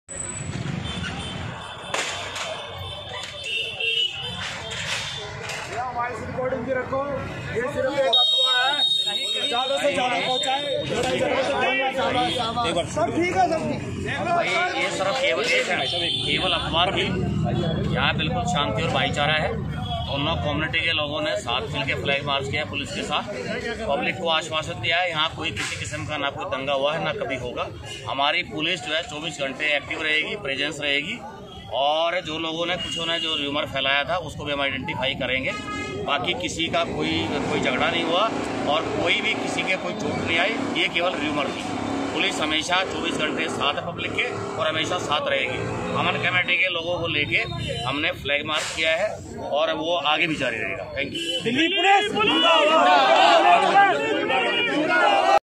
Recording भी रखो, ये सिर्फ एक अफवाह है, ज्यादा से ज्यादा पहुंचाए। सब ठीक है, सब ठीक। भाई ये सिर्फ केवल अफवाह थी। यहाँ बिल्कुल शांति और भाईचारा है। दोनों कम्युनिटी के लोगों ने साथ मिलकर फ्लैग मार्च किया पुलिस के साथ। पब्लिक को आश्वासन दिया है यहाँ कोई किसी किस्म का ना कोई दंगा हुआ है ना कभी होगा। हमारी पुलिस जो है 24 घंटे एक्टिव रहेगी, प्रेजेंस रहेगी। और जो लोगों ने कुछ ने जो र्यूमर फैलाया था उसको भी हम आइडेंटिफाई करेंगे। बाकी किसी का कोई झगड़ा नहीं हुआ और कोई भी किसी के कोई चोट नहीं आई, ये केवल र्यूमर थी। पुलिस हमेशा 24 घंटे साथ है पब्लिक के और हमेशा साथ रहेगी। अमन कमेटी के लोगों को लेके हमने फ्लैग मार्च किया है और वो आगे भी जारी रहेगा। Thank you. दिल्ली पुलिस